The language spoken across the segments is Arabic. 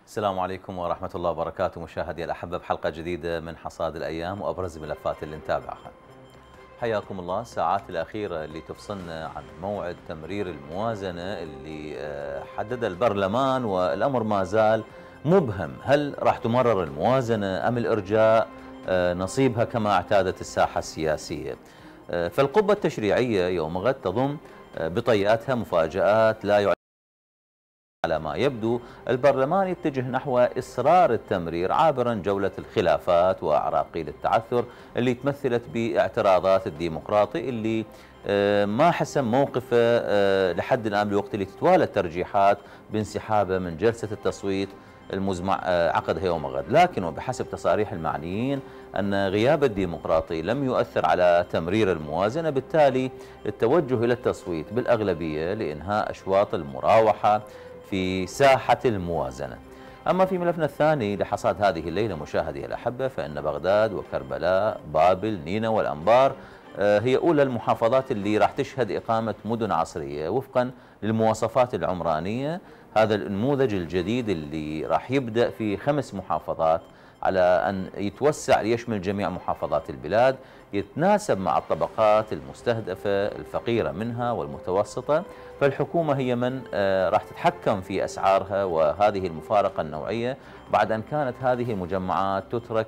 السلام عليكم ورحمة الله وبركاته مشاهدي الأحبة بحلقة جديدة من حصاد الأيام وأبرز الملفات اللي نتابعها. حياكم الله. الساعات الأخيرة اللي تفصلنا عن موعد تمرير الموازنة اللي حدد البرلمان، والأمر ما زال مبهم. هل راح تمرر الموازنة أم الإرجاء نصيبها كما اعتادت الساحة السياسية؟ فالقبة التشريعية يوم غد تضم بطياتها مفاجآت لا على ما يبدو البرلمان يتجه نحو إصرار التمرير عابرا جولة الخلافات وأعراقيل التعثر اللي تمثلت باعتراضات الديمقراطي اللي ما حسم موقفه لحد الآن بالوقت اللي تتوالى الترجيحات بانسحابه من جلسة التصويت المزمع عقدها يوم غد. لكن وبحسب تصاريح المعنيين أن غياب الديمقراطي لم يؤثر على تمرير الموازنة، بالتالي التوجه إلى التصويت بالأغلبية لإنهاء أشواط المراوحة في ساحة الموازنة. أما في ملفنا الثاني لحصاد هذه الليلة مشاهدي الأحبة، فإن بغداد وكربلاء بابل نينا والأنبار هي أولى المحافظات اللي راح تشهد إقامة مدن عصرية وفقا للمواصفات العمرانية. هذا النموذج الجديد اللي راح يبدأ في 5 محافظات على أن يتوسع ليشمل جميع محافظات البلاد، يتناسب مع الطبقات المستهدفة الفقيرة منها والمتوسطة. فالحكومة هي من راح تتحكم في أسعارها وهذه المفارقة النوعية بعد أن كانت هذه المجمعات تترك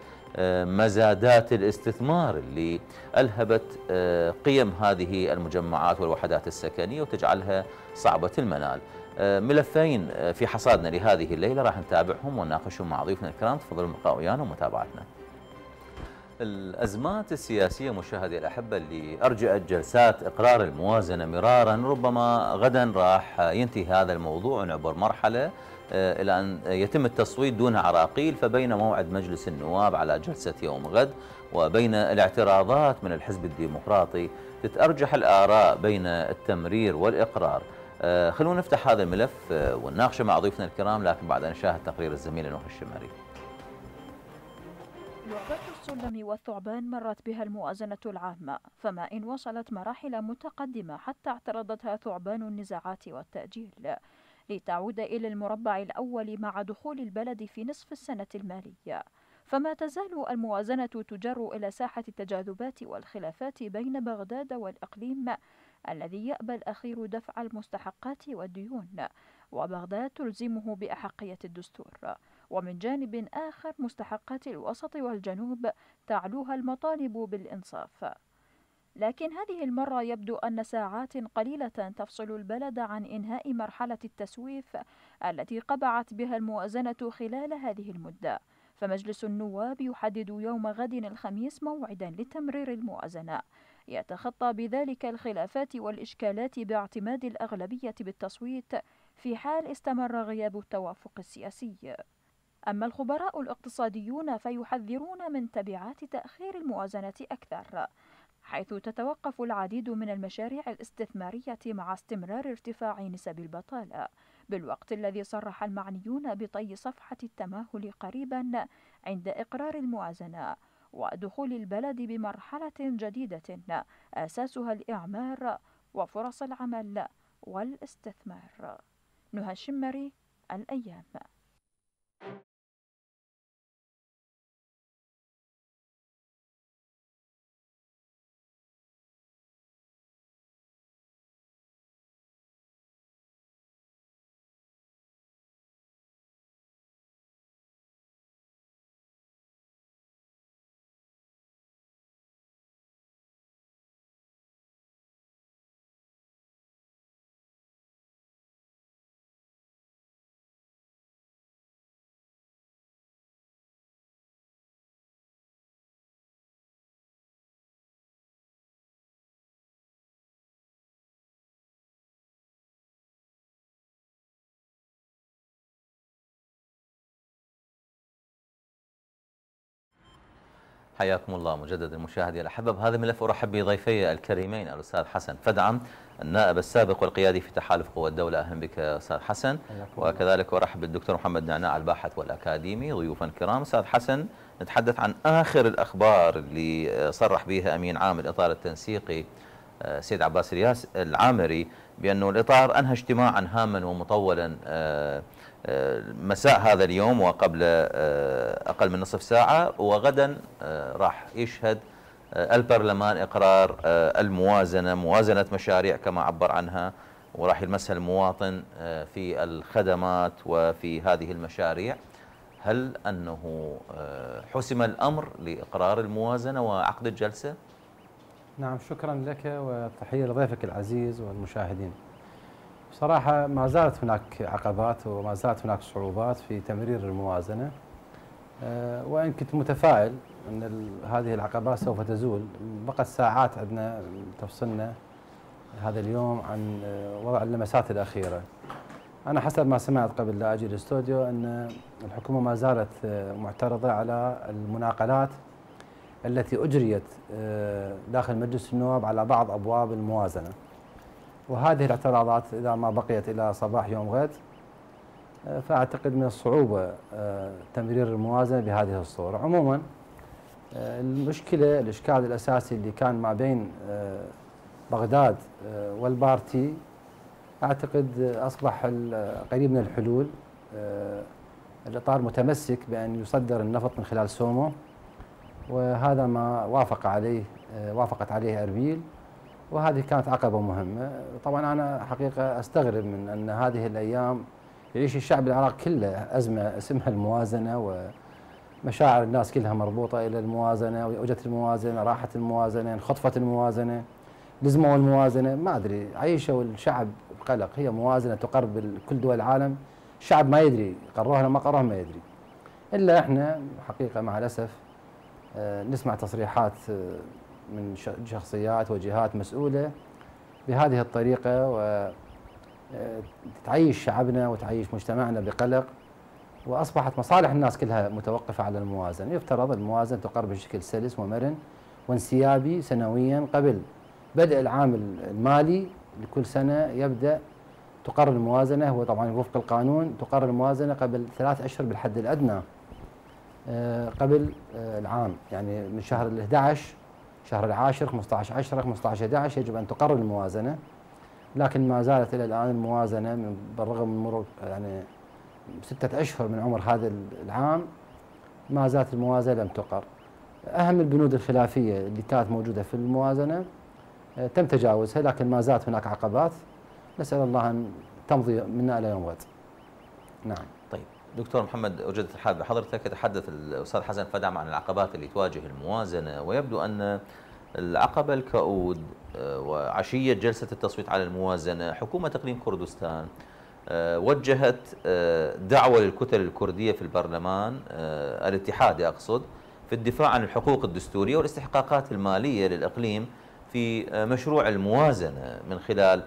لمزادات الاستثمار اللي ألهبت قيم هذه المجمعات والوحدات السكنية وتجعلها صعبة المنال. ملفين في حصادنا لهذه الليلة راح نتابعهم ونناقشهم مع ضيوفنا الكرام. تفضلوا البقاء ويانا ومتابعتنا. الأزمات السياسية مشاهدي الأحبة اللي أرجأت جلسات إقرار الموازنة مرارا، ربما غدا راح ينتهي هذا الموضوع ونعبر مرحلة إلى أن يتم التصويت دون عراقيل. فبين موعد مجلس النواب على جلسة يوم غد وبين الاعتراضات من الحزب الديمقراطي تتأرجح الآراء بين التمرير والإقرار. خلونا نفتح هذا الملف ونناقشه مع ضيوفنا الكرام، لكن بعد أن نشاهد تقرير الزميل نوح الشمري. لعبة السلم والثعبان مرت بها الموازنة العامة، فما إن وصلت مراحل متقدمة حتى اعترضتها ثعبان النزاعات والتأجيل لتعود إلى المربع الأول مع دخول البلد في نصف السنة المالية. فما تزال الموازنة تجر إلى ساحة التجاذبات والخلافات بين بغداد والإقليم الذي يأبى الأخير دفع المستحقات والديون، وبغداد تلزمه بأحقية الدستور. ومن جانب آخر مستحقات الوسط والجنوب تعلوها المطالب بالإنصاف. لكن هذه المرة يبدو أن ساعات قليلة تفصل البلد عن إنهاء مرحلة التسويف التي قبعت بها الموازنة خلال هذه المدة. فمجلس النواب يحدد يوم غد الخميس موعدا لتمرير الموازنة يتخطى بذلك الخلافات والإشكالات باعتماد الأغلبية بالتصويت في حال استمر غياب التوافق السياسي. أما الخبراء الاقتصاديون فيحذرون من تبعات تأخير الموازنة أكثر، حيث تتوقف العديد من المشاريع الاستثمارية مع استمرار ارتفاع نسب البطالة، بالوقت الذي صرح المعنيون بطي صفحة التماهل قريبا عند إقرار الموازنة ودخول البلد بمرحلة جديدة أساسها الإعمار وفرص العمل والاستثمار. نهى الشمري، الأيام. حياكم الله مجددا مشاهدي الأحبة. بهذا الملف أرحب بضيفي الكريمين الأستاذ حسن فدعم النائب السابق والقيادي في تحالف قوى الدولة. أهلا بك أستاذ حسن. وكذلك أرحب بالدكتور محمد نعناع الباحث والأكاديمي. ضيوفا كرام. أستاذ حسن، نتحدث عن آخر الأخبار اللي صرح بها أمين عام الإطار التنسيقي سيد عباس الياس العامري بأنه الإطار أنهى اجتماعا هاما ومطولا مساء هذا اليوم وقبل أقل من نصف ساعة، وغدا راح يشهد البرلمان إقرار الموازنة، موازنة مشاريع كما عبر عنها، وراح يلمسها المواطن في الخدمات وفي هذه المشاريع. هل أنه حسم الأمر لإقرار الموازنة وعقد الجلسة؟ نعم، شكرا لك وتحية لضيفك العزيز والمشاهدين. بصراحة ما زالت هناك عقبات وما زالت هناك صعوبات في تمرير الموازنة، وإن كنت متفائل أن هذه العقبات سوف تزول. بقت ساعات عندنا تفصلنا هذا اليوم عن وضع اللمسات الأخيرة. أنا حسب ما سمعت قبل لا أجي الاستوديو أن الحكومة ما زالت معترضة على المناقلات التي أجريت داخل مجلس النواب على بعض أبواب الموازنة، وهذه الاعتراضات إذا ما بقيت إلى صباح يوم غد فأعتقد من الصعوبة تمرير الموازنة بهذه الصورة. عموما الإشكال الأساسي اللي كان ما بين بغداد والبارتي أعتقد أصبح قريب من الحلول. الإطار متمسك بأن يصدر النفط من خلال سومو، وهذا ما وافقت عليه أربيل، وهذه كانت عقبة مهمة. طبعا أنا حقيقة أستغرب من أن هذه الأيام يعيش الشعب العراقي كله أزمة اسمها الموازنة، ومشاعر الناس كلها مربوطة إلى الموازنة، وجت الموازنة، راحت الموازنة، انخطفت الموازنة، لزموا الموازنة، ما أدري، عيشوا الشعب بقلق. هي موازنة تقر بكل دول العالم، الشعب ما يدري قروها ولا ما قروها، ما يدري. إلا إحنا حقيقة مع الأسف نسمع تصريحات من شخصيات وجهات مسؤولة بهذه الطريقة، وتعيش شعبنا وتعيش مجتمعنا بقلق، وأصبحت مصالح الناس كلها متوقفة على الموازنة. يفترض الموازنة تقر بشكل سلس ومرن وانسيابي سنويا قبل بدء العام المالي لكل سنة يبدأ تقر الموازنة. هو طبعا وفق القانون تقر الموازنة قبل 3 أشهر بالحد الأدنى قبل العام، يعني من شهر ال11 شهر العاشر 15/10 15/11 يجب أن تقر الموازنة، لكن ما زالت إلى الآن الموازنة بالرغم من مرور يعني 6 أشهر من عمر هذا العام ما زالت الموازنة لم تقر. أهم البنود الخلافية اللي كانت موجودة في الموازنة تم تجاوزها، لكن ما زالت هناك عقبات نسأل الله أن تمضي منا إلى يوم غد. نعم. طيب دكتور محمد، وجدت الحال بحضرتك يتحدث الأستاذ حسن فدعم عن العقبات اللي تواجه الموازنة، ويبدو أن العقبة الكؤود وعشية جلسة التصويت على الموازنة حكومة إقليم كردستان وجهت دعوة للكتل الكردية في البرلمان الاتحادي أقصد في الدفاع عن الحقوق الدستورية والاستحقاقات المالية للإقليم في مشروع الموازنة. من خلال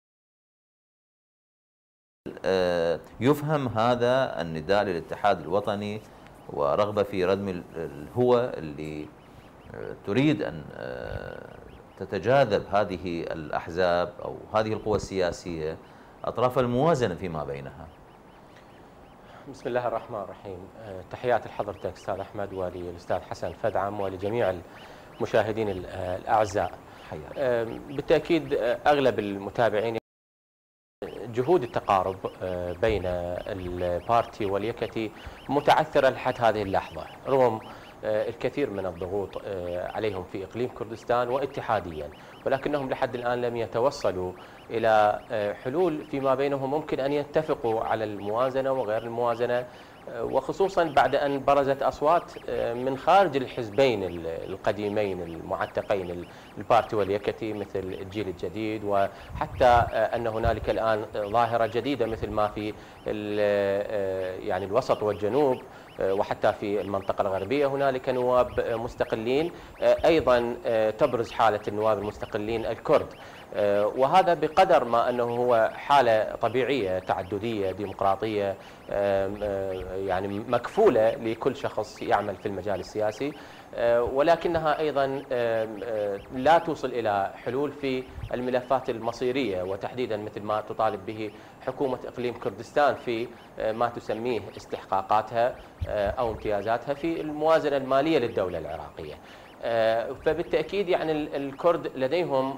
يفهم هذا النداء للاتحاد الوطني ورغبة في ردم الهوى اللي تريد أن تتجاذب هذه الأحزاب أو هذه القوى السياسية أطراف الموازنة فيما بينها. بسم الله الرحمن الرحيم. تحياتي لحضرتك أستاذ أحمد وللأستاذ حسن فدعم ولجميع المشاهدين الأعزاء. بالتأكيد أغلب المتابعين جهود التقارب بين البارتي واليكتي متعثرة لحد هذه اللحظة رغم الكثير من الضغوط عليهم في إقليم كردستان واتحاديا، ولكنهم لحد الآن لم يتوصلوا إلى حلول فيما بينهم ممكن أن يتفقوا على الموازنة وغير الموازنة، وخصوصا بعد أن برزت أصوات من خارج الحزبين القديمين المعتقين البارتي واليكتي مثل الجيل الجديد، وحتى أن هنالك الآن ظاهرة جديدة مثل ما في يعني الوسط والجنوب وحتى في المنطقة الغربية هنالك نواب مستقلين أيضا تبرز حالة النواب المستقلين الكرد، وهذا بقدر ما أنه هو حالة طبيعية تعددية ديمقراطية يعني مكفولة لكل شخص يعمل في المجال السياسي، ولكنها أيضا لا توصل إلى حلول في الملفات المصيرية، وتحديدا مثل ما تطالب به حكومة إقليم كردستان في ما تسميه استحقاقاتها أو امتيازاتها في الموازنة المالية للدولة العراقية. فبالتأكيد يعني الكرد لديهم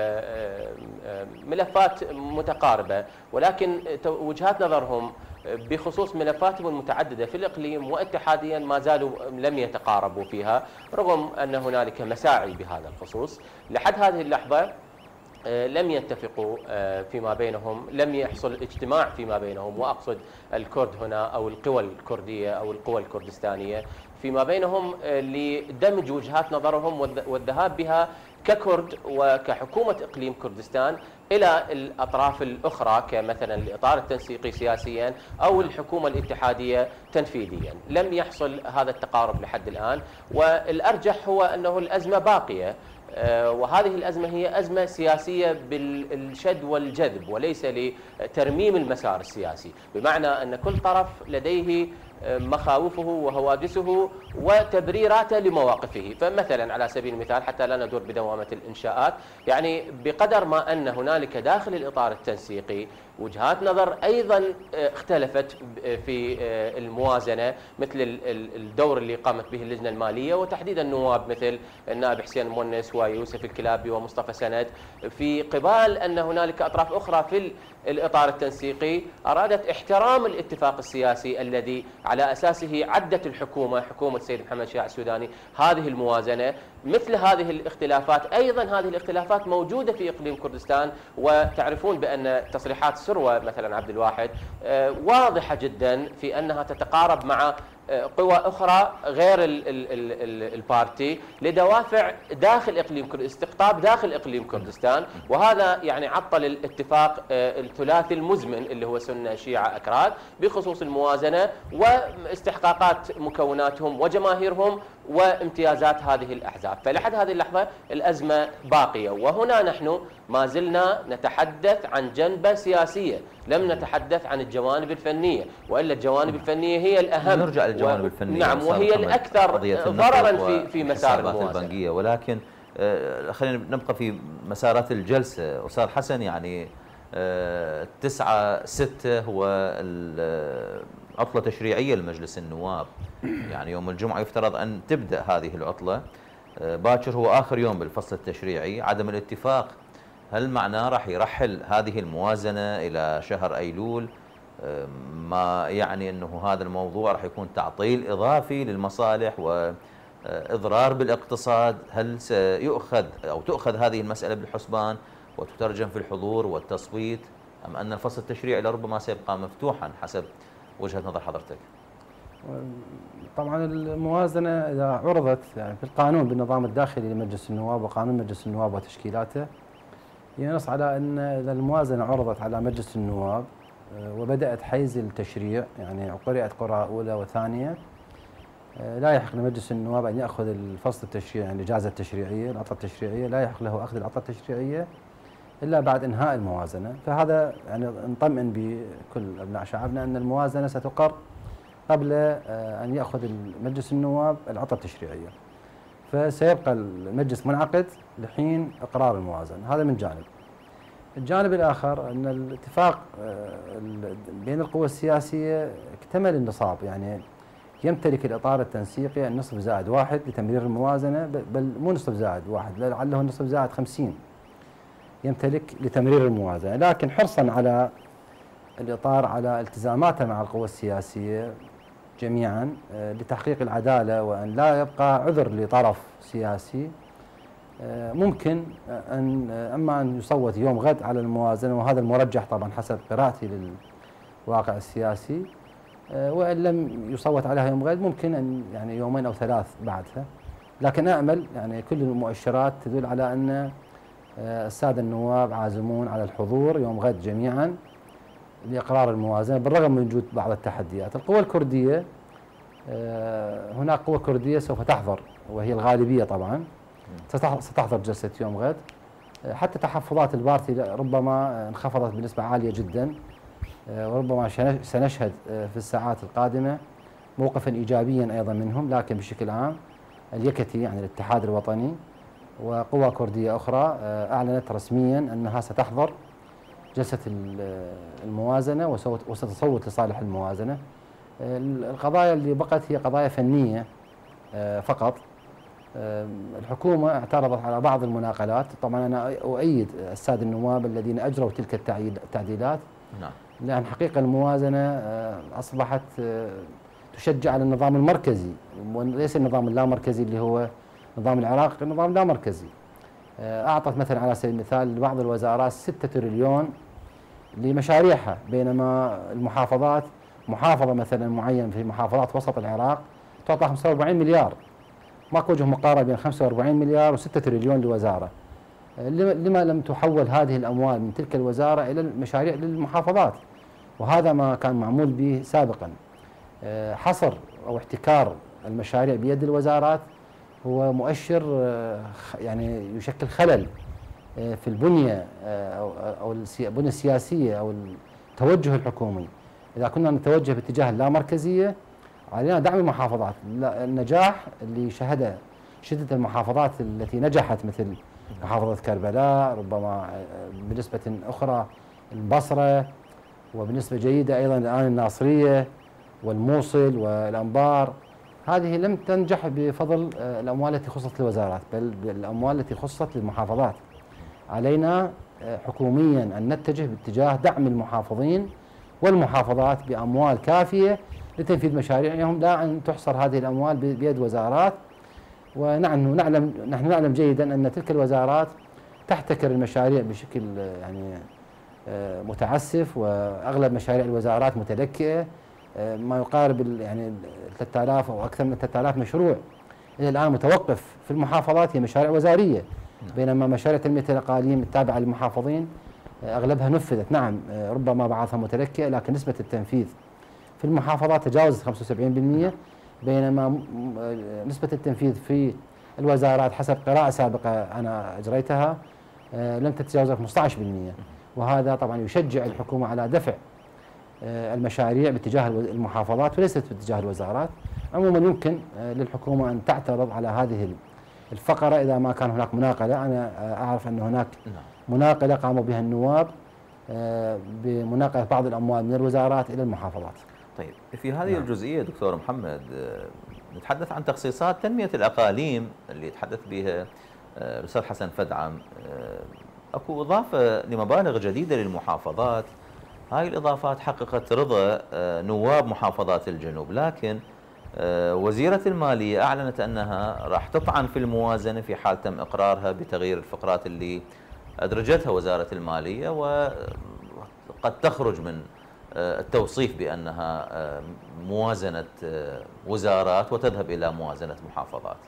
ملفات متقاربة، ولكن وجهات نظرهم بخصوص ملفاتهم المتعددة في الإقليم واتحاديا ما زالوا لم يتقاربوا فيها، رغم أن هنالك مساعي بهذا الخصوص. لحد هذه اللحظة لم يتفقوا فيما بينهم، لم يحصل اجتماع فيما بينهم، وأقصد الكرد هنا أو القوى الكردية أو القوى الكردستانية فيما بينهم لدمج وجهات نظرهم والذهاب بها ككرد وكحكومة إقليم كردستان إلى الأطراف الأخرى كمثلا الإطار التنسيقي سياسيا أو الحكومة الاتحادية تنفيذيا. لم يحصل هذا التقارب لحد الآن، والأرجح هو أنه الأزمة باقية، وهذه الأزمة هي أزمة سياسية بالشد والجذب وليس لترميم المسار السياسي، بمعنى أن كل طرف لديه مخاوفه وهواجسه وتبريراته لمواقفه. فمثلا على سبيل المثال حتى لا ندور بدوامة الإنشاءات، يعني بقدر ما أن هنالك داخل الإطار التنسيقي وجهات نظر أيضا اختلفت في الموازنة، مثل الدور اللي قامت به اللجنة المالية وتحديدا النواب مثل النائب حسين المونس ويوسف الكلابي ومصطفى سند، في قبال أن هنالك أطراف أخرى في الإطار التنسيقي أرادت احترام الاتفاق السياسي الذي على أساسه عدت الحكومة، حكومة السيد محمد شياع السوداني، هذه الموازنة. مثل هذه الاختلافات أيضا هذه الاختلافات موجودة في إقليم كردستان، وتعرفون بأن تصريحات سروة مثلا عبد الواحد واضحة جدا في أنها تتقارب مع قوى أخرى غير البارتي لدوافع داخل إقليم استقطاب داخل إقليم كردستان، وهذا يعني عطل الاتفاق الثلاثي المزمن اللي هو سنة شيعة أكراد بخصوص الموازنة واستحقاقات مكوناتهم وجماهيرهم وامتيازات هذه الأحزاب. فلحد هذه اللحظة الأزمة باقية، وهنا نحن ما زلنا نتحدث عن جنبة سياسية، لم نتحدث عن الجوانب الفنية، وإلا الجوانب الفنية هي الأهم. نرجع للجوانب الفنية. نعم، وهي الأكثر ضررا في مسار الموازنة البنكية. ولكن خلينا نبقى في مسارات الجلسة. أستاذ حسن، يعني 9/6 هو عطلة تشريعية لمجلس النواب، يعني يوم الجمعة يفترض أن تبدأ هذه العطلة، باكر هو آخر يوم بالفصل التشريعي. عدم الاتفاق هل معناه راح يرحل هذه الموازنة إلى شهر أيلول؟ ما يعني أنه هذا الموضوع راح يكون تعطيل إضافي للمصالح وإضرار بالاقتصاد. هل سيؤخذ أو تؤخذ هذه المسألة بالحسبان وتترجم في الحضور والتصويت، أم أن الفصل التشريعي لربما سيبقى مفتوحا حسب وجهة نظر حضرتك؟ طبعا الموازنة إذا عرضت يعني في القانون بالنظام الداخلي لمجلس النواب وقانون مجلس النواب وتشكيلاته ينص على أن إذا الموازنة عرضت على مجلس النواب وبدأت حيز التشريع، يعني قرأت قراءة أولى وثانية، لا يحق لمجلس النواب أن يأخذ الفصل التشريعي، يعني الإجازة التشريعية، العطلة التشريعية، لا يحق له أخذ العطلة التشريعية إلا بعد إنهاء الموازنة. فهذا يعني نطمئن بكل أبناء شعبنا أن الموازنة ستقر قبل أن يأخذ مجلس النواب العطلة التشريعية، فسيبقى المجلس منعقد لحين إقرار الموازنة. هذا من جانب. الجانب الآخر أن الاتفاق بين القوى السياسية اكتمل النصاب، يعني يمتلك الإطار التنسيقي النصف زائد 1 لتمرير الموازنة، بل مو نصف زائد 1، لعله النصف زائد 50 يمتلك لتمرير الموازنة، لكن حرصا على الإطار على التزاماته مع القوى السياسية جميعا لتحقيق العدالة وأن لا يبقى عذر لطرف سياسي، ممكن أن أما أن يصوت يوم غد على الموازنة، وهذا المرجح طبعا حسب قراءتي للواقع السياسي، وإن لم يصوت عليها يوم غد ممكن أن يعني يومين أو 3 بعدها. لكن أأمل يعني كل المؤشرات تدل على أن السادة النواب عازمون على الحضور يوم غد جميعا لإقرار الموازنة بالرغم من وجود بعض التحديات. القوى الكردية، هناك قوى كردية سوف تحضر وهي الغالبية طبعا، ستحضر جلسة يوم غد. حتى تحفظات البارتي ربما انخفضت بنسبة عالية جدا، وربما سنشهد في الساعات القادمة موقفا إيجابيا أيضا منهم. لكن بشكل عام اليكتي يعني الاتحاد الوطني وقوى كردية أخرى أعلنت رسميا أنها ستحضر جلسة الموازنة وستصوت لصالح الموازنة. القضايا اللي بقت هي قضايا فنية فقط، الحكومة اعترضت على بعض المناقلات. طبعا أنا أؤيد السادة النواب الذين أجروا تلك التعديلات. نعم. لأن حقيقة الموازنة أصبحت تشجع على النظام المركزي وليس النظام اللامركزي اللي هو نظام العراق، النظام اللامركزي. أعطت مثلا على سبيل المثال لبعض الوزارات 6 تريليون لمشاريعها، بينما المحافظات محافظة مثلا معين في محافظات وسط العراق تعطى 45 مليار. ماكو وجه مقارنة بين 45 مليار و6 تريليون لوزارة. لما لم تحول هذه الأموال من تلك الوزارة إلى المشاريع للمحافظات؟ وهذا ما كان معمول به سابقا. حصر أو احتكار المشاريع بيد الوزارات هو مؤشر يعني يشكل خلل في البنية أو البنية السياسية أو التوجه الحكومي. إذا كنا نتوجه باتجاه اللامركزية علينا دعم المحافظات. النجاح اللي شهدت المحافظات التي نجحت مثل محافظة كربلاء، ربما بنسبة أخرى البصرة، وبنسبة جيدة أيضا الآن الناصرية والموصل والأنبار، هذه لم تنجح بفضل الأموال التي خصصت للوزارات، بل بالأموال التي خصصت للمحافظات. علينا حكوميا أن نتجه باتجاه دعم المحافظين والمحافظات بأموال كافية لتنفيذ مشاريعهم، لا أن تحصر هذه الأموال بيد وزارات. ونحن نعلم جيدا أن تلك الوزارات تحتكر المشاريع بشكل يعني متعسف، وأغلب مشاريع الوزارات متلكئة، ما يقارب يعني 3000 أو أكثر من 3000 مشروع إلى الآن متوقف في المحافظات هي مشاريع وزارية، بينما مشاريع تنمية الأقاليم التابعة للمحافظين أغلبها نفذت. نعم ربما بعضها متلكئة، لكن نسبة التنفيذ في المحافظات تجاوزت 75%، بينما نسبة التنفيذ في الوزارات حسب قراءة سابقة أنا أجريتها لم تتجاوز 15%. وهذا طبعا يشجع الحكومة على دفع المشاريع باتجاه المحافظات وليست باتجاه الوزارات. عموما يمكن للحكومة أن تعترض على هذه الفقرة إذا ما كان هناك مناقلة. أنا أعرف أن هناك مناقلة قاموا بها النواب بمناقلة بعض الأموال من الوزارات إلى المحافظات. طيب في هذه الجزئية دكتور محمد نتحدث عن تخصيصات تنمية الأقاليم اللي يتحدث بها الأستاذ حسن فدعم. أكو إضافة لمبالغ جديدة للمحافظات، هاي الإضافات حققت رضا نواب محافظات الجنوب، لكن وزيرة المالية أعلنت أنها راح تطعن في الموازنة في حال تم إقرارها بتغيير الفقرات اللي أدرجتها وزارة المالية، وقد تخرج من التوصيف بأنها موازنة وزارات وتذهب إلى موازنة محافظات.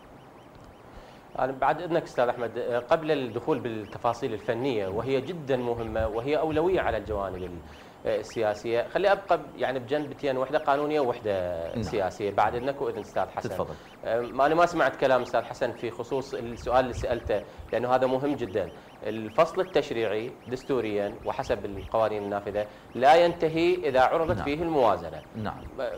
أنا بعد إذنك أستاذ أحمد، قبل الدخول بالتفاصيل الفنية وهي جدا مهمة وهي أولوية على الجوانب السياسية، خلي أبقى يعني بجنبتين، واحدة قانونية وواحدة سياسية بعد إذنك وإذن أستاذ حسن. تفضل. أنا ما سمعت كلام أستاذ حسن في خصوص السؤال اللي سألته، لأنه هذا مهم جدا. الفصل التشريعي دستوريا وحسب القوانين النافذة لا ينتهي إذا عرضت فيه الموازنة. نعم.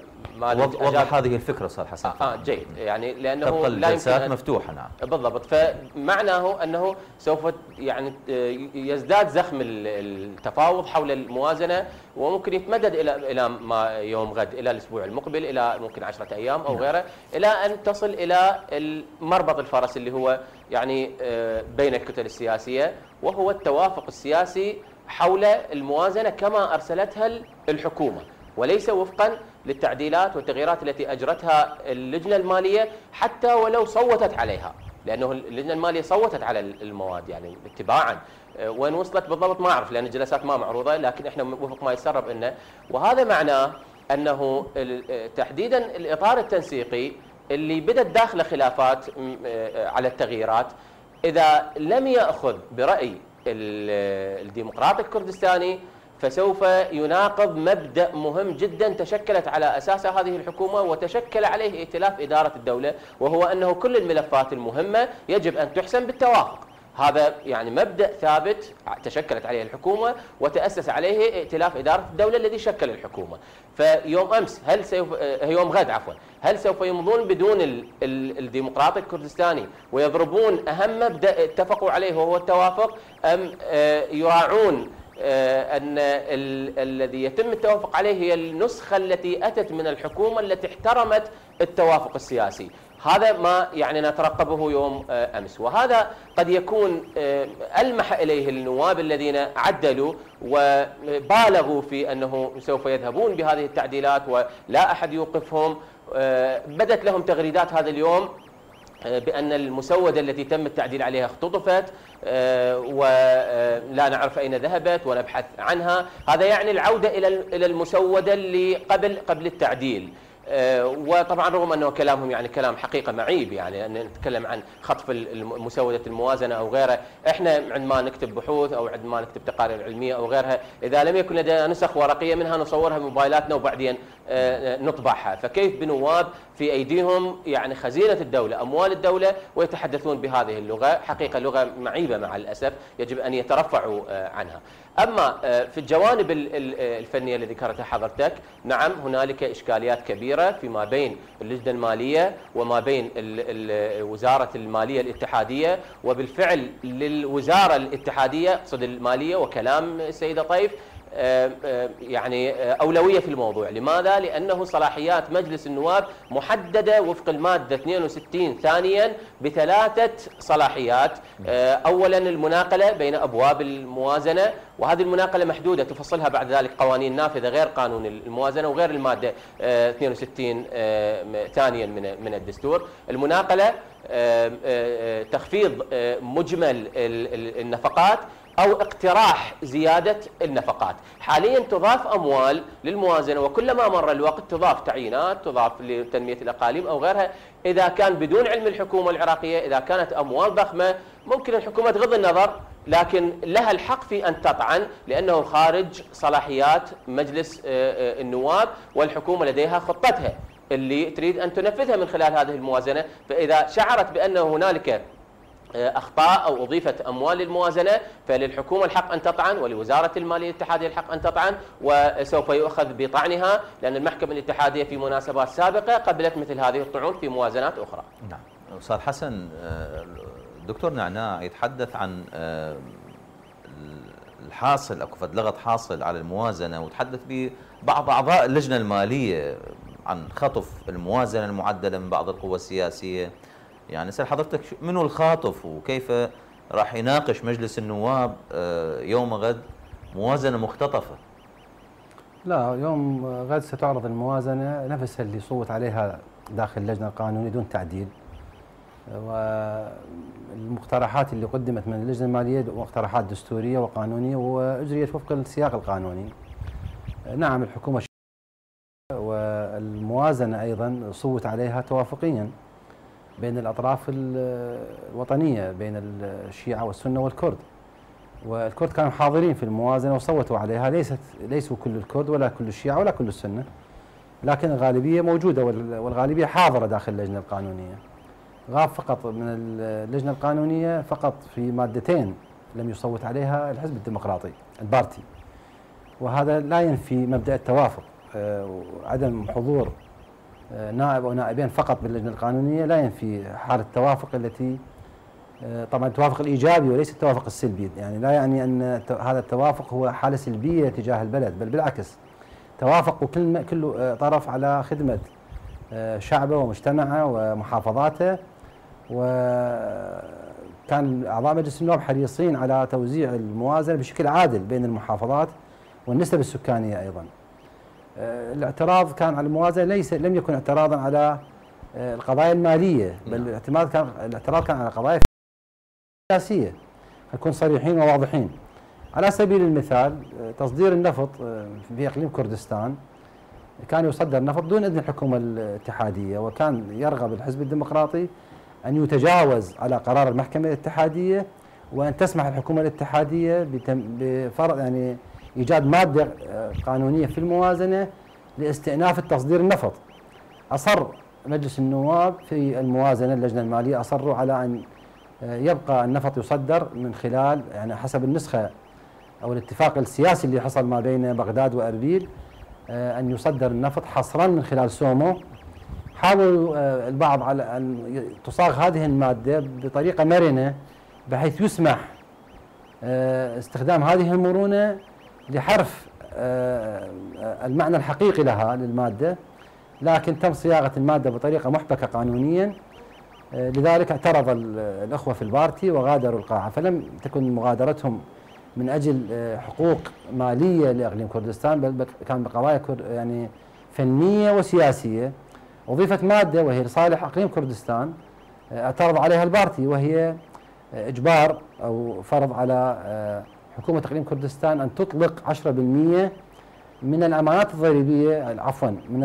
وضح هذه الفكرة أستاذ حسن. جيد، يعني لأنه تبقى الجلسات مفتوحة. نعم بالضبط. فمعناه أنه سوف يعني يزداد زخم التفاوض حول الموازنة، وممكن يتمدد إلى ما يوم غد، إلى الأسبوع المقبل، إلى ممكن 10 أيام أو غيره، إلى أن تصل إلى مربط الفرس اللي هو يعني بين الكتل السياسية، وهو التوافق السياسي حول الموازنة كما أرسلتها الحكومة، وليس وفقا للتعديلات والتغييرات التي أجرتها اللجنة المالية حتى ولو صوتت عليها، لأنه اللجنة المالية صوتت على المواد يعني اتباعا. وين وصلت بالضبط ما أعرف، لأن الجلسات ما معروضة، لكن إحنا وفق ما يسرب إنه، وهذا معناه أنه تحديدا الإطار التنسيقي اللي بدت داخله خلافات على التغييرات، إذا لم يأخذ برأي الديمقراطي الكردستاني فسوف يناقض مبدأ مهم جدا تشكلت على أساسه هذه الحكومة وتشكل عليه ائتلاف إدارة الدولة، وهو أنه كل الملفات المهمة يجب أن تحسم بالتوافق. هذا يعني مبدأ ثابت تشكلت عليه الحكومة وتأسس عليه ائتلاف إدارة الدولة الذي شكل الحكومة. فيوم أمس يوم غد عفوا، هل سوف يمضون بدون الديمقراطي الكردستاني ويضربون أهم مبدأ اتفقوا عليه وهو التوافق، أم يراعون أن الذي يتم التوافق عليه هي النسخة التي أتت من الحكومة التي احترمت التوافق السياسي. هذا ما يعني نترقبه يوم أمس، وهذا قد يكون ألمح إليه النواب الذين عدلوا وبالغوا في أنه سوف يذهبون بهذه التعديلات ولا أحد يوقفهم. بدت لهم تغريدات هذا اليوم بأن المسودة التي تم التعديل عليها اختطفت ولا نعرف أين ذهبت ونبحث عنها. هذا يعني العودة إلى المسودة اللي قبل التعديل. وطبعا رغم انه كلامهم يعني كلام حقيقه معيب، يعني ان نتكلم عن خطف مسوده الموازنه او غيره، احنا عندما نكتب بحوث او عندما نكتب تقارير علميه او غيرها، اذا لم يكن لدينا نسخ ورقيه منها نصورها بموبايلاتنا وبعدين نطبعها، فكيف بنواب في ايديهم يعني خزينه الدوله، اموال الدوله، ويتحدثون بهذه اللغه؟ حقيقه لغه معيبه مع الاسف، يجب ان يترفعوا عنها. اما في الجوانب الفنيه اللي ذكرتها حضرتك، نعم هنالك اشكاليات كبيره فيما بين اللجنه الماليه وما بين وزاره الماليه الاتحاديه، وبالفعل للوزاره الاتحاديه اقصد الماليه وكلام السيده طيف يعني أولوية في الموضوع. لماذا؟ لأنه صلاحيات مجلس النواب محددة وفق المادة 62 ثانيا ب3 صلاحيات. أولا المناقلة بين أبواب الموازنة، وهذه المناقلة محدودة تفصلها بعد ذلك قوانين نافذة غير قانون الموازنة وغير المادة 62 ثانيا من الدستور. المناقلة تخفيض مجمل النفقات أو اقتراح زيادة النفقات. حاليا تضاف أموال للموازنة، وكلما مر الوقت تضاف تعيينات، تضاف لتنمية الأقاليم أو غيرها. إذا كان بدون علم الحكومة العراقية، إذا كانت أموال ضخمة، ممكن الحكومة تغض النظر، لكن لها الحق في أن تطعن لأنه خارج صلاحيات مجلس النواب، والحكومة لديها خطتها اللي تريد أن تنفذها من خلال هذه الموازنة. فإذا شعرت بأن هنالك أخطاء أو أضيفت أموال للموازنة، فللحكومة الحق أن تطعن، ولوزارة المالية الاتحادية الحق أن تطعن، وسوف يؤخذ بطعنها، لأن المحكمة الاتحادية في مناسبات سابقة قبلت مثل هذه الطعون في موازنات أخرى. نعم. أستاذ حسن، الدكتور نعناع يتحدث عن الحاصل، أكو لغط حاصل على الموازنة، وتحدث ببعض أعضاء اللجنة المالية عن خطف الموازنة المعدلة من بعض القوى السياسية. يعني اسال حضرتك منو الخاطف، وكيف راح يناقش مجلس النواب يوم غد موازنه مختطفه؟ لا، يوم غد ستعرض الموازنه نفسها اللي صوت عليها داخل اللجنه القانونيه دون تعديل، والمقترحات اللي قدمت من اللجنه الماليه مقترحات دستوريه وقانونيه واجريت وفق السياق القانوني. نعم الحكومه والموازنه ايضا صوت عليها توافقيا بين الأطراف الوطنية، بين الشيعة والسنة والكرد، والكرد كانوا حاضرين في الموازنة وصوتوا عليها. ليسوا كل الكرد ولا كل الشيعة ولا كل السنة، لكن الغالبية موجودة والغالبية حاضرة داخل اللجنة القانونية. غاب فقط من اللجنة القانونية فقط في مادتين لم يصوت عليها الحزب الديمقراطي البارتي، وهذا لا ينفي مبدأ التوافق. عدم حضور نائب أو نائبين فقط باللجنة القانونية لا ينفي حالة التوافق التي طبعا التوافق الإيجابي وليس التوافق السلبي. يعني لا يعني أن هذا التوافق هو حالة سلبية تجاه البلد، بل بالعكس توافق كل طرف على خدمة شعبه ومجتمعه ومحافظاته، وكان أعضاء مجلس النواب حريصين على توزيع الموازنة بشكل عادل بين المحافظات والنسب السكانية أيضا. الاعتراض كان على الموازنة لم يكن اعتراضا على القضايا المالية، بل الاعتراض كان على قضايا سياسية. نكون صريحين وواضحين. على سبيل المثال تصدير النفط في إقليم كردستان كان يصدر نفط دون إذن الحكومة الاتحادية، وكان يرغب الحزب الديمقراطي أن يتجاوز على قرار المحكمة الاتحادية وأن تسمح الحكومة الاتحادية بفرض يعني إيجاد مادة قانونية في الموازنة لاستئناف تصدير النفط. أصر مجلس النواب في الموازنة، اللجنة المالية أصروا على أن يبقى النفط يصدر من خلال يعني حسب النسخة أو الاتفاق السياسي اللي حصل ما بين بغداد وأربيل، أن يصدر النفط حصرا من خلال سومو. حاولوا البعض على أن تصاغ هذه المادة بطريقة مرنة بحيث يسمح استخدام هذه المرونة لحرف المعنى الحقيقي لها للمادة، لكن تم صياغة المادة بطريقة محبكة قانونيا. لذلك اعترض الأخوة في البارتي وغادروا القاعة، فلم تكن مغادرتهم من أجل حقوق مالية لإقليم كردستان، بل كان بقضايا يعني فنية وسياسية. أضيفت مادة وهي لصالح إقليم كردستان اعترض عليها البارتي، وهي إجبار أو فرض على حكومة إقليم كردستان أن تطلق 10% من الأمانات الضريبية، عفوا من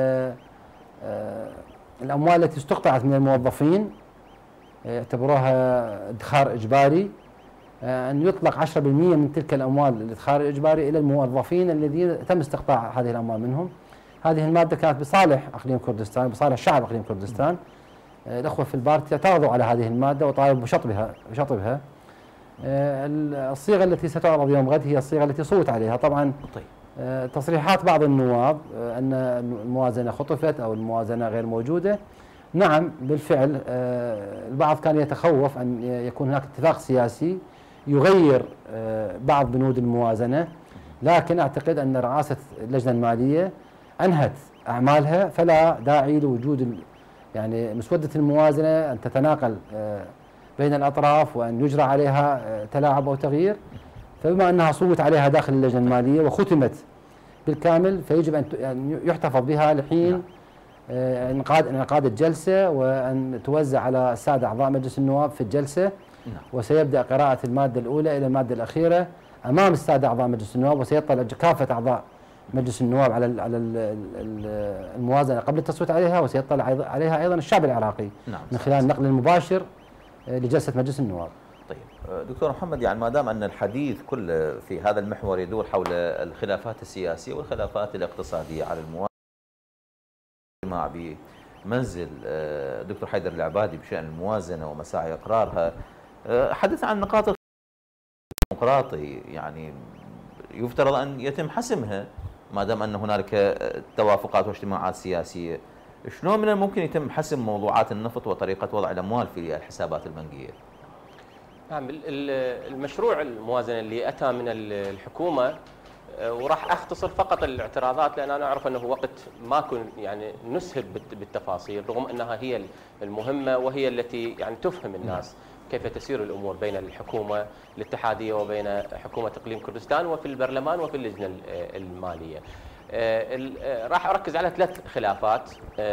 الأموال التي استقطعت من الموظفين، يعتبروها ادخار إجباري، أن يطلق 10% من تلك الأموال الادخار الإجباري إلى الموظفين الذين تم استقطاع هذه الأموال منهم. هذه المادة كانت بصالح إقليم كردستان، بصالح شعب إقليم كردستان. الأخوة في البارتي اعترضوا على هذه المادة وطالبوا بشطبها. الصيغة التي ستعرض يوم غد هي الصيغة التي صوت عليها. طبعا تصريحات بعض النواب أن الموازنة خطفت أو الموازنة غير موجودة، نعم بالفعل البعض كان يتخوف أن يكون هناك اتفاق سياسي يغير بعض بنود الموازنة، لكن أعتقد أن رئاسة اللجنة المالية أنهت أعمالها، فلا داعي لوجود يعني مسودة الموازنة أن تتناقل بين الأطراف وأن يجرى عليها تلاعب أو تغيير. فبما أنها صوت عليها داخل اللجنة المالية وختمت بالكامل، فيجب أن يحتفظ بها لحين انعقاد الجلسة، وأن توزع على السادة أعضاء مجلس النواب في الجلسة. وسيبدأ قراءة المادة الأولى إلى المادة الأخيرة أمام السادة أعضاء مجلس النواب، وسيطلع كافة أعضاء مجلس النواب على الموازنة قبل التصويت عليها، وسيطلع عليها أيضا الشعب العراقي من خلال النقل المباشر لجلسة مجلس النواب. طيب دكتور محمد، يعني ما دام أن الحديث كله في هذا المحور يدور حول الخلافات السياسية والخلافات الاقتصادية على الموازنة بمنزل دكتور حيدر العبادي بشأن الموازنة ومساعي إقرارها، حدث عن نقاط الديمقراطي، يعني يفترض أن يتم حسمها ما دام أن هنالك توافقات واجتماعات سياسية. شلون من الممكن يتم حسم موضوعات النفط وطريقة وضع الأموال في الحسابات البنكية؟ نعم، المشروع الموازنة اللي أتى من الحكومة، وراح أختصر فقط الاعتراضات لأن أنا أعرف أنه وقت ما كن يعني نسهب بالتفاصيل، رغم أنها هي المهمة وهي التي يعني تفهم الناس كيف تسير الأمور بين الحكومة الاتحادية وبين حكومة إقليم كردستان وفي البرلمان وفي اللجنة المالية. راح أركز على 3 خلافات.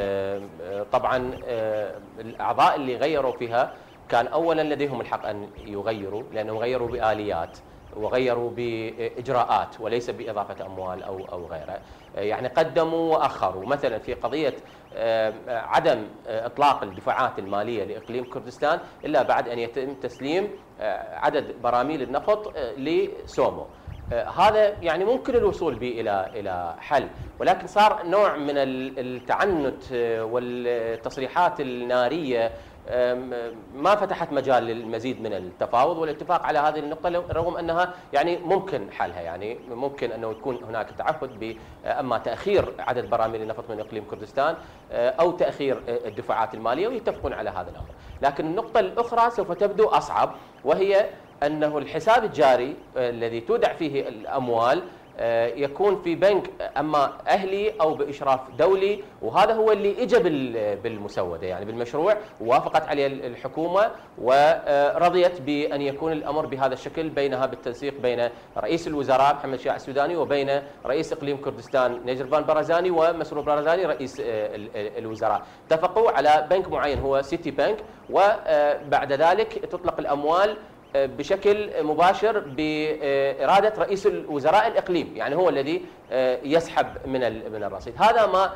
طبعا الأعضاء اللي غيروا فيها كان أولا لديهم الحق أن يغيروا، لأنهم غيروا بآليات وغيروا بإجراءات وليس بإضافة أموال أو غيرها. يعني قدموا وأخروا، مثلا في قضية عدم إطلاق الدفاعات المالية لإقليم كردستان إلا بعد أن يتم تسليم عدد براميل النفط لسومو. هذا يعني ممكن الوصول به إلى حل، ولكن صار نوع من التعنت والتصريحات النارية ما فتحت مجال للمزيد من التفاوض والاتفاق على هذه النقطة، رغم أنها يعني ممكن حلها. يعني ممكن أنه يكون هناك تعهد أما تأخير عدد براميل النفط من إقليم كردستان أو تأخير الدفاعات المالية، ويتفقون على هذا الأمر. لكن النقطة الأخرى سوف تبدو أصعب، وهي أنه الحساب الجاري الذي تودع فيه الأموال يكون في بنك أما أهلي أو بإشراف دولي، وهذا هو اللي إجا بالمسودة يعني بالمشروع، ووافقت عليه الحكومة ورضيت بأن يكون الأمر بهذا الشكل بينها بالتنسيق بين رئيس الوزراء محمد شياع السوداني وبين رئيس إقليم كردستان نجربان بارزاني ومسرور بارزاني رئيس الوزراء. اتفقوا على بنك معين هو سيتي بنك، وبعد ذلك تطلق الأموال بشكل مباشر بإرادة رئيس الوزراء الإقليم، يعني هو الذي يسحب من الرصيد. هذا ما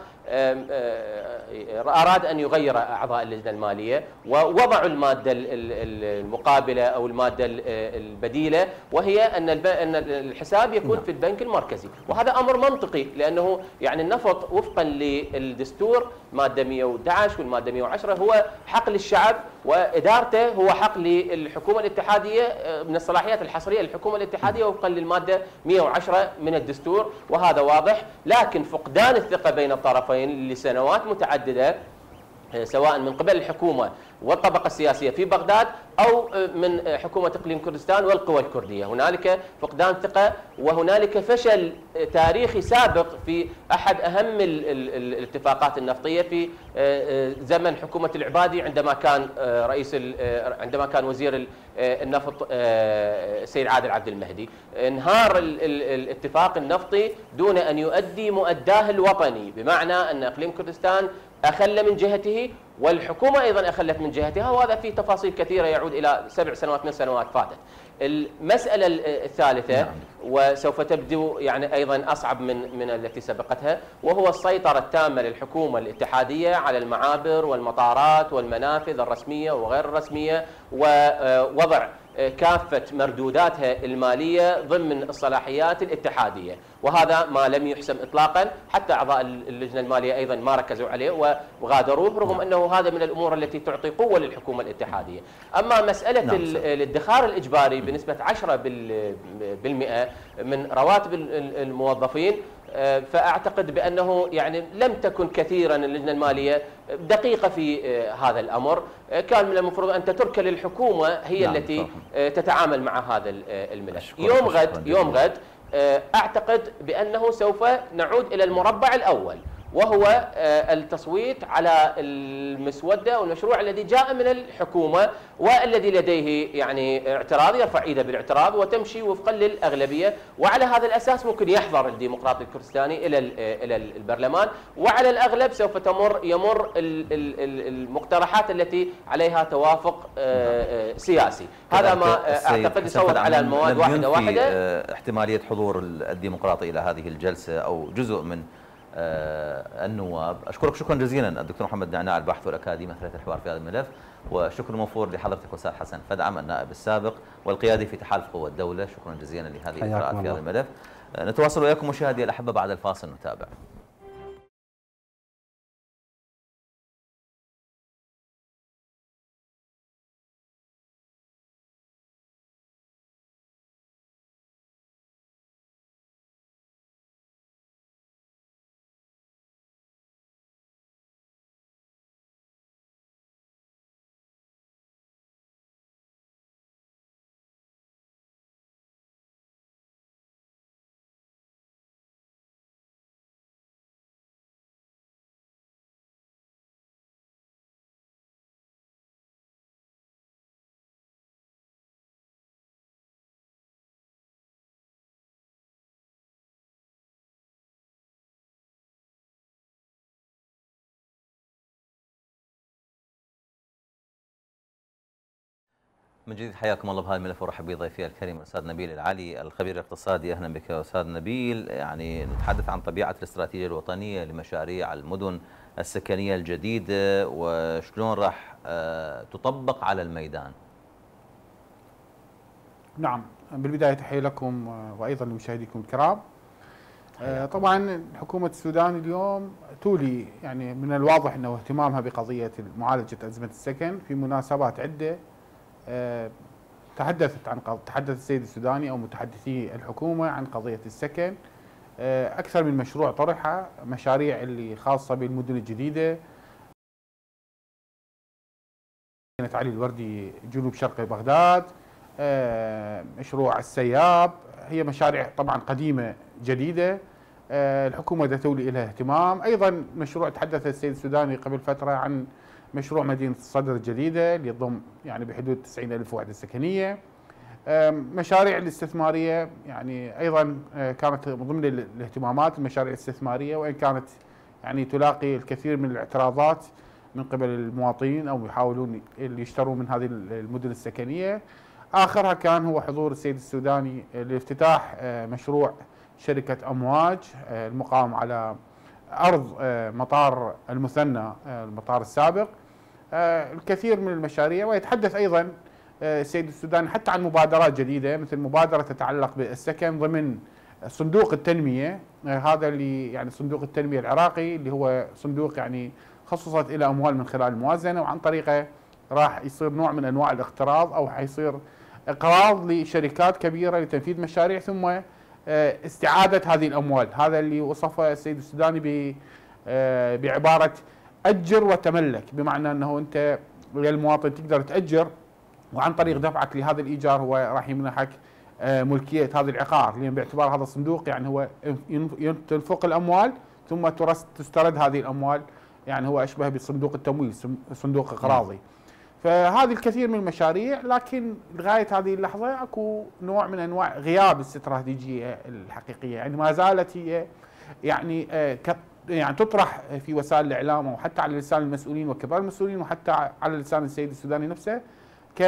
أراد أن يغير أعضاء اللجنة المالية، ووضعوا المادة المقابلة أو المادة البديلة، وهي أن الحساب يكون في البنك المركزي. وهذا أمر منطقي، لأنه يعني النفط وفقا للدستور مادة 111 والمادة 110 هو حق للشعب، وإدارته هو حق للحكومة الاتحادية من الصلاحيات الحصرية للحكومة الاتحادية وفقا للمادة 110 من الدستور، وهذا واضح. لكن فقدان الثقة بين الطرفين لسنوات متعددة، سواء من قبل الحكومة والطبقة السياسية في بغداد أو من حكومة إقليم كردستان والقوى الكردية. هنالك فقدان ثقة وهنالك فشل تاريخي سابق في أحد أهم الاتفاقات النفطية في زمن حكومة العبادي عندما كان وزير النفط السيد عادل عبد المهدي. انهار الاتفاق النفطي دون أن يؤدي مؤداه الوطني، بمعنى أن إقليم كردستان أخل من جهته والحكومة أيضا أخلت من جهتها، وهذا في تفاصيل كثيرة يعود إلى 7 سنوات من سنوات فاتت. المسألة الثالثة وسوف تبدو يعني أيضا أصعب من التي سبقتها، وهو السيطرة التامة للحكومة الاتحادية على المعابر والمطارات والمنافذ الرسمية وغير الرسمية، ووضع كافة مردوداتها المالية ضمن الصلاحيات الاتحادية، وهذا ما لم يحسم إطلاقا. حتى أعضاء اللجنة المالية أيضا ما ركزوا عليه وغادروه، رغم أنه هذا من الأمور التي تعطي قوة للحكومة الاتحادية. أما مسألة الادخار الإجباري بنسبة 10% من رواتب الموظفين، فأعتقد بأنه يعني لم تكن كثيرا اللجنة المالية دقيقة في هذا الأمر. كان من المفروض أن تترك للحكومة هي التي تتعامل مع هذا الملف. يوم غد أعتقد بأنه سوف نعود إلى المربع الأول، وهو التصويت على المسودة والمشروع الذي جاء من الحكومة والذي لديه يعني اعتراض يرفع ايده بالاعتراض وتمشي وفقا للأغلبية، وعلى هذا الأساس ممكن يحضر الديمقراطي الكردستاني إلى البرلمان، وعلى الأغلب سوف يمر المقترحات التي عليها توافق سياسي. هذا ما أعتقد يصوت على المواد واحدة. احتمالية حضور الديمقراطي إلى هذه الجلسة أو جزء من النواب. أشكرك شكرا جزيلا الدكتور محمد نعناع الباحث والأكاديمي خلال الحوار في هذا الملف، وشكر موفور لحضرتك والأستاذ حسن فدعم النائب السابق والقيادي في تحالف قوى الدولة. شكرا جزيلا لهذه الإقراءات في هذا الملف. نتواصل وياكم مشاهدي الأحبة بعد الفاصل نتابع. من جديد حياكم الله بهذا الملف، ورحب بضيفي الكريم الاستاذ نبيل العلي الخبير الاقتصادي. اهلا بك استاذ نبيل. يعني نتحدث عن طبيعه الاستراتيجيه الوطنيه لمشاريع المدن السكنيه الجديده وشلون راح تطبق على الميدان. نعم، بالبدايه تحيه لكم وايضا لمشاهديكم الكرام. طبعا حكومه السودان اليوم تولي يعني من الواضح انه اهتمامها بقضيه معالجه ازمه السكن في مناسبات عده. تحدث السيد السوداني أو متحدثي الحكومة عن قضية السكن. أكثر من مشروع طرح، مشاريع اللي خاصة بالمدن الجديدة، مدينة علي الوردي جنوب شرق بغداد، مشروع السياب، هي مشاريع طبعا قديمة جديدة. الحكومة تولي إلها اهتمام. أيضا مشروع تحدث السيد السوداني قبل فترة عن مشروع مدينة الصدر الجديدة اللي يضم يعني بحدود 90,000 وحدة سكنية. مشاريع الاستثمارية يعني أيضا كانت ضمن الاهتمامات المشاريع الاستثمارية، وإن كانت يعني تلاقي الكثير من الاعتراضات من قبل المواطنين أو يحاولون اللي يشترون من هذه المدن السكنية. آخرها كان هو حضور السيد السوداني لافتتاح مشروع شركة أمواج المقام على أرض مطار المثنى المطار السابق. الكثير من المشاريع، ويتحدث أيضا السيد السوداني حتى عن مبادرات جديدة مثل مبادرة تتعلق بالسكن ضمن صندوق التنمية. هذا اللي يعني صندوق التنمية العراقي اللي هو صندوق يعني خصصت إلى أموال من خلال الموازنة، وعن طريقه راح يصير نوع من أنواع الاقتراض أو حيصير إقراض لشركات كبيرة لتنفيذ مشاريع ثم استعادة هذه الأموال. هذا اللي وصفه السيد السوداني بعبارة أجر وتملك، بمعنى أنه أنت المواطن تقدر تأجر، وعن طريق دفعك لهذا الإيجار هو راح يمنحك ملكية هذا العقار، لأن باعتبار هذا الصندوق يعني هو تنفق الأموال ثم تسترد هذه الأموال، يعني هو أشبه بصندوق التمويل، صندوق إقراضي. فهذه الكثير من المشاريع، لكن لغاية هذه اللحظة اكو نوع من انواع غياب الاستراتيجية الحقيقية، يعني ما زالت هي يعني يعني تطرح في وسائل الاعلام وحتى على لسان المسؤولين وكبار المسؤولين وحتى على لسان السيد السوداني نفسه ك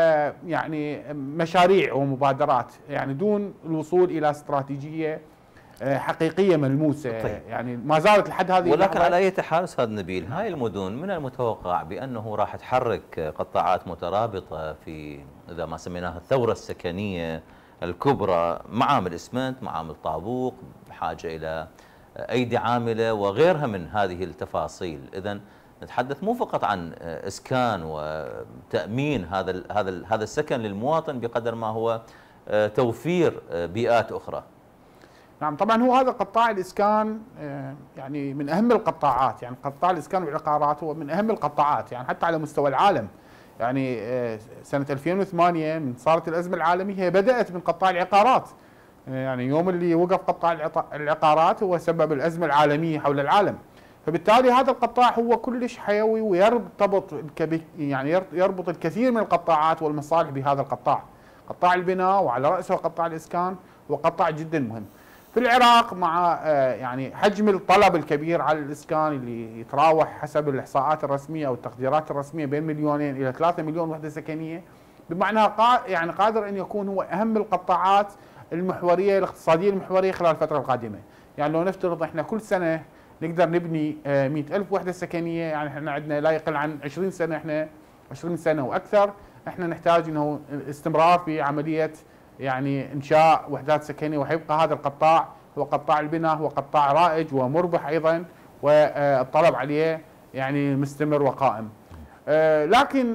يعني مشاريع ومبادرات، يعني دون الوصول الى استراتيجية حقيقية ملموسة. طيب. يعني ما زالت لحد هذه ولكن على أي حال أستاذ نبيل، هاي المدن من المتوقع بأنه راح تحرك قطاعات مترابطة في إذا ما سميناها الثورة السكنية الكبرى، معامل إسمنت، معامل طابوق، بحاجة إلى أيدي عاملة وغيرها من هذه التفاصيل. إذن نتحدث مو فقط عن إسكان وتأمين هذا السكن للمواطن بقدر ما هو توفير بيئات أخرى. نعم طبعا هو هذا قطاع الإسكان يعني من أهم القطاعات، يعني قطاع الإسكان والعقارات هو من أهم القطاعات يعني حتى على مستوى العالم. يعني سنة 2008 من صارت الأزمة العالمية هي بدأت من قطاع العقارات، يعني يوم اللي وقف قطاع العقارات هو سبب الأزمة العالمية حول العالم. فبالتالي هذا القطاع هو كلش حيوي ويرتبط يعني يربط الكثير من القطاعات والمصالح بهذا القطاع. قطاع البناء وعلى رأسه قطاع الإسكان هو قطاع جدا مهم. في العراق مع يعني حجم الطلب الكبير على الإسكان اللي يتراوح حسب الإحصاءات الرسمية أو التقديرات الرسمية بين 2 إلى 3 مليون وحدة سكنية، بمعنى يعني قادر أن يكون هو أهم القطاعات المحورية الاقتصادية المحورية خلال الفترة القادمة. يعني لو نفترض احنا كل سنة نقدر نبني 100,000 وحدة سكنية، يعني احنا عندنا لا يقل عن 20 سنة، احنا 20 سنة وأكثر احنا نحتاج انه استمرار في عملية يعني إنشاء وحدات سكنية، وحيبقى هذا القطاع هو قطاع البناء هو قطاع رائج ومربح أيضا، والطلب عليه يعني مستمر وقائم. لكن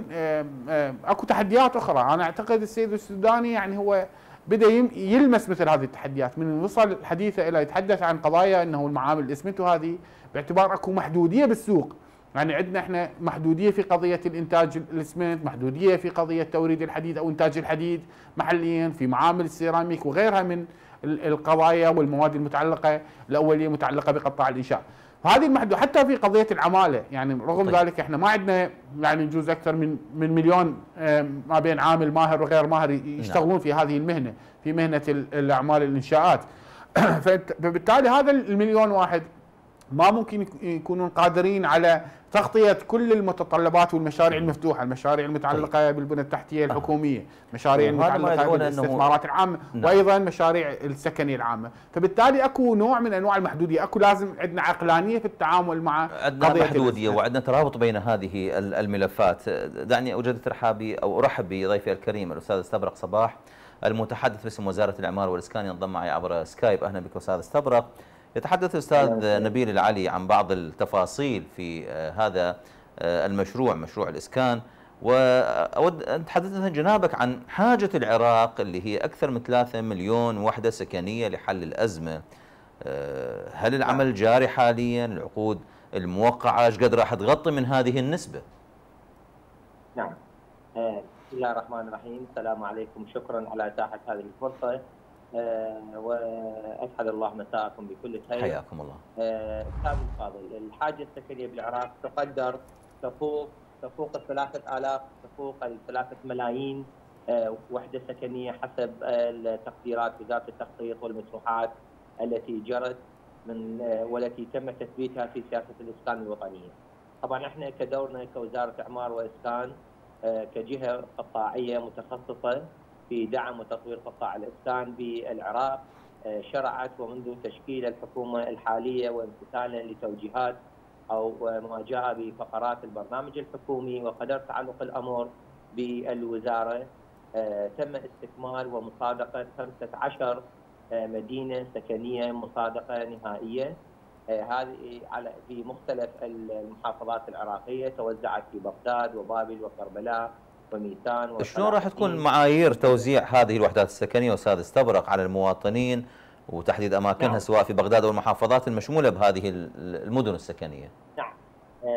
اكو تحديات أخرى. أنا أعتقد السيد السوداني يعني هو بدأ يلمس مثل هذه التحديات من وصل حديثه إلى يتحدث عن قضايا أنه المعامل الإسمنت هذه باعتبار اكو محدودية بالسوق. يعني عندنا احنا محدودية في قضية الإنتاج الإسمنت، محدودية في قضية توريد الحديد أو إنتاج الحديد محليا، في معامل السيراميك وغيرها من القضايا والمواد المتعلقة الأولية متعلقة بقطاع الإنشاء. وهذه المحدودية حتى في قضية العمالة، يعني رغم ذلك احنا ما عندنا يعني يجوز أكثر من مليون ما بين عامل ماهر وغير ماهر يشتغلون في هذه المهنة، في مهنة الأعمال الإنشاءات. فبالتالي هذا المليون واحد ما ممكن يكونون قادرين على تغطية كل المتطلبات والمشاريع المفتوحة، المشاريع المتعلقة بالبنى التحتية الحكومية، مشاريع المتعلقة بالاستثمارات العامة، وأيضا مشاريع السكنية العامة. فبالتالي أكو نوع من أنواع المحدودية، أكو لازم عندنا عقلانية في التعامل مع عندنا محدودية وعندنا ترابط بين هذه الملفات. دعني أجدد ترحابي أو أرحب بضيفي الكريم الأستاذ استبرق صباح المتحدث باسم وزارة الإعمار والإسكان، ينضم معي عبر سكايب. أهلا بك أستاذ استبرق. يتحدث الأستاذ نبيل العلي عن بعض التفاصيل في هذا المشروع، مشروع الإسكان، وأود أن تحدثنا جنابك عن حاجة العراق اللي هي أكثر من 3 مليون وحدة سكنية لحل الأزمة. هل العمل جاري حاليا؟ العقود الموقعة ايش قد راح تغطي من هذه النسبة؟ نعم. بسم الله الرحمن الرحيم. السلام عليكم، شكرا على إتاحة هذه الفرصة، وأسعد الله مساءكم بكل خير. حياكم الله. أستاذ الفاضل، الحاجة السكنية بالعراق تقدر تفوق 3000، تفوق 3 ملايين وحدة سكنية حسب التقديرات وزارة التخطيط والمسروحات التي جرت من والتي تم تثبيتها في سياسة الإسكان الوطنية. طبعا احنا كدورنا كوزارة إعمار وإسكان كجهة قطاعية متخصصة في دعم وتطوير قطاع الإسكان بالعراق، شرعت ومنذ تشكيل الحكومة الحالية وامتثالا لتوجيهات أو ما جاء بفقرات البرنامج الحكومي وقدر تعلق الأمر بالوزارة، تم استكمال ومصادقة 15 مدينة سكنية مصادقة نهائية، هذه في مختلف المحافظات العراقية، توزعت في بغداد وبابل وكربلاء وميتان. شلون راح تكون معايير توزيع هذه الوحدات السكنية أستاذ استبرق على المواطنين وتحديد أماكنها؟ نعم. سواء في بغداد أو المحافظات المشمولة بهذه المدن السكنية. نعم.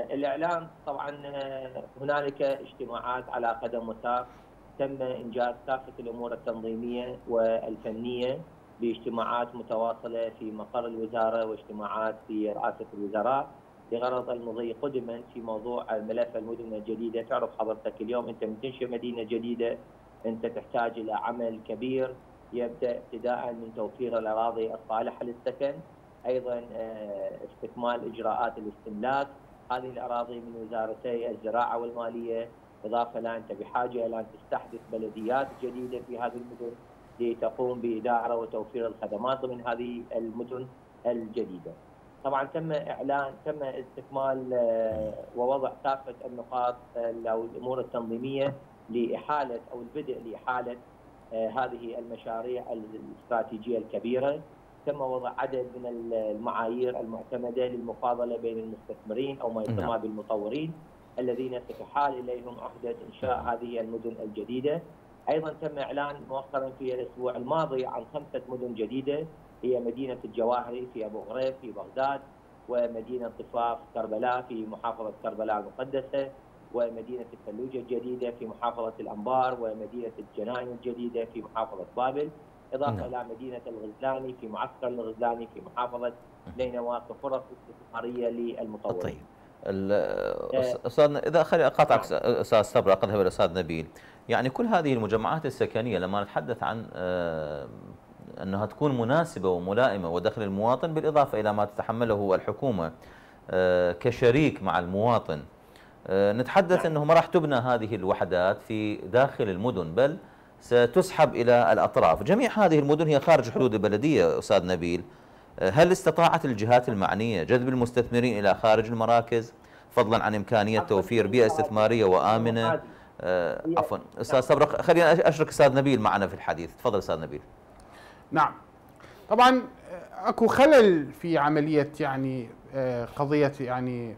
الإعلان طبعا هنالك اجتماعات على قدم وساق، تم إنجاز كافة الأمور التنظيمية والفنية باجتماعات متواصلة في مقر الوزارة واجتماعات في رئاسة الوزراء بغرض المضي قدما في موضوع ملف المدن الجديدة. تعرف حضرتك اليوم أنت من تنشئ مدينة جديدة أنت تحتاج إلى عمل كبير يبدأ ابتداء من توفير الأراضي الصالحة للسكن، أيضا استكمال إجراءات الاستملاك هذه الأراضي من وزارتي الزراعة والمالية، إضافة إلى أنت بحاجة إلى أن تستحدث بلديات جديدة في هذه المدن لتقوم بإدارة وتوفير الخدمات ضمن هذه المدن الجديدة. طبعا تم استكمال ووضع كافة النقاط أو الأمور التنظيمية لإحالة أو البدء لإحالة هذه المشاريع الاستراتيجية الكبيرة. تم وضع عدد من المعايير المعتمدة للمفاضلة بين المستثمرين أو ما يسمى بالمطورين الذين ستحال إليهم عهدة إنشاء هذه المدن الجديدة. أيضا تم إعلان مؤخرا في الأسبوع الماضي عن 5 مدن جديدة، هي مدينة الجواهري في أبو غريب في بغداد، ومدينة ضفاف كربلاء في محافظة كربلاء المقدسة، ومدينة الفلوجة الجديدة في محافظة الأنبار، ومدينة الجناين الجديدة في محافظة بابل، إضافة إلى مدينة الغزلاني في معسكر الغزلاني في محافظة نينوى كفرص استثمارية للمطورين. طيب أستاذنا، إذا خلي أقاطعك أستاذ صبري أذهب إلى الأستاذ نبيل. يعني كل هذه المجمعات السكنية لما نتحدث عن أنها تكون مناسبة وملائمة ودخل المواطن، بالإضافة إلى ما تتحمله الحكومة كشريك مع المواطن، نتحدث أنه ما راح تبنى هذه الوحدات في داخل المدن، بل ستسحب إلى الأطراف. جميع هذه المدن هي خارج حدود البلدية. أستاذ نبيل، هل استطاعت الجهات المعنية جذب المستثمرين إلى خارج المراكز، فضلا عن إمكانية توفير بيئة استثمارية وآمنة؟ عفوا أستاذ صبري، خلينا أشرك أستاذ نبيل معنا في الحديث. تفضل أستاذ نبيل. نعم، طبعا اكو خلل في عملية يعني قضية يعني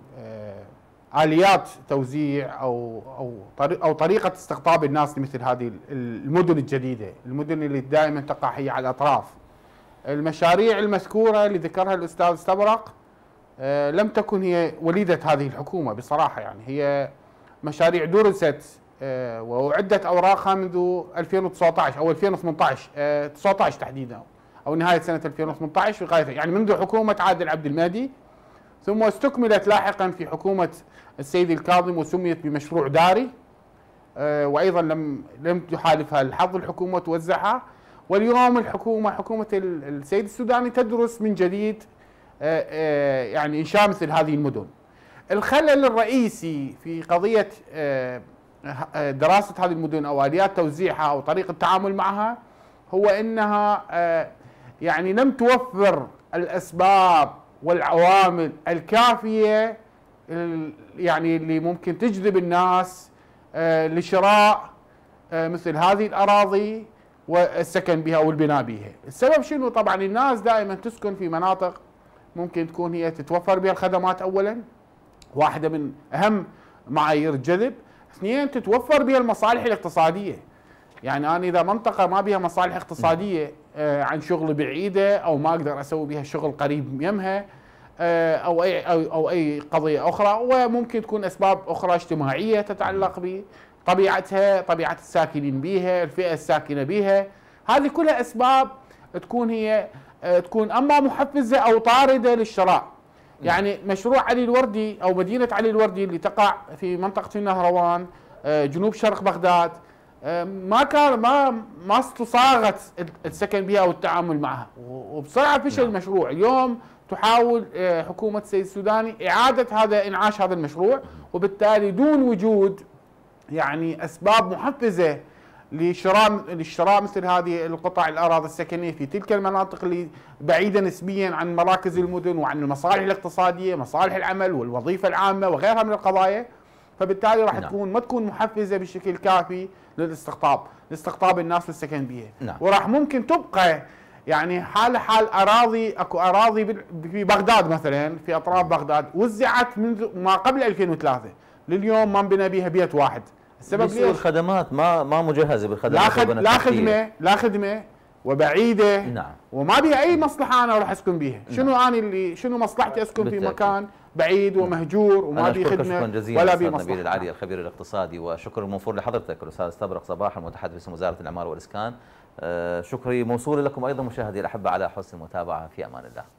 آليات توزيع أو طريقة استقطاب الناس لمثل هذه المدن الجديدة، المدن اللي دائما تقع هي على الأطراف. المشاريع المذكورة اللي ذكرها الأستاذ استبرق لم تكن هي وليدة هذه الحكومة بصراحة، يعني هي مشاريع درست وأعدت أوراقها منذ 2019 أو 2018 19 تحديدا أو نهاية سنة 2018 في غاية يعني منذ حكومة عادل عبد المهدي، ثم استكملت لاحقا في حكومة السيد الكاظم وسميت بمشروع داري، وأيضا لم تحالفها الحظ الحكومة توزعها. واليوم الحكومة حكومة السيد السوداني تدرس من جديد يعني إنشاء مثل هذه المدن. الخلل الرئيسي في قضية دراسة هذه المدن أو آليات توزيعها أو طريقة التعامل معها هو أنها يعني لم توفر الأسباب والعوامل الكافية يعني اللي ممكن تجذب الناس لشراء مثل هذه الأراضي والسكن بها أو البناء بها. السبب شنو؟ طبعا الناس دائما تسكن في مناطق ممكن تكون هي تتوفر بها الخدمات أولا، واحدة من أهم معايير الجذب. اثنين، تتوفر بها المصالح الاقتصادية. يعني أنا إذا منطقة ما بها مصالح اقتصادية عن شغل بعيدة أو ما أقدر أسوي بها شغل قريب يمها أو أي قضية أخرى، وممكن تكون أسباب أخرى اجتماعية تتعلق بطبيعتها، طبيعة الساكنين بها، الفئة الساكنة بها، هذه كلها أسباب تكون أما محفزة أو طاردة للشراء. يعني مشروع علي الوردي أو مدينة علي الوردي اللي تقع في منطقة النهروان جنوب شرق بغداد ما استصاغت السكن بها أو التعامل معها، وبسرعة فشل المشروع. اليوم تحاول حكومة السيد السوداني إعادة إنعاش هذا المشروع، وبالتالي دون وجود يعني أسباب محفزة للشراء مثل هذه القطع الأراضي السكنية في تلك المناطق اللي بعيدة نسبيا عن مراكز المدن وعن المصالح الاقتصادية، مصالح العمل والوظيفة العامة وغيرها من القضايا. فبالتالي راح ما تكون محفزة بشكل كافي لاستقطاب الناس للسكن بها. وراح ممكن تبقى يعني حال اكو اراضي في بغداد مثلا في اطراف بغداد وزعت منذ ما قبل 2003 لليوم ما انبنى بها بيت واحد. السبب ليش؟ الخدمات ما مجهزه بالخدمات. لا خدمه وبعيده نعم. وما بها اي مصلحه انا اروح اسكن بها. شنو انا اللي شنو مصلحتي اسكن في مكان بعيد ومهجور وما بي خدمه ولا بي مصلحه. نبيل العلي الخبير الاقتصادي، وشكر موفور لحضرتك الاستاذ استبرق صباح المتحدث باسم وزاره العماره والاسكان. شكري موصول لكم ايضا مشاهدي الاحبه على حسن المتابعه، في امان الله.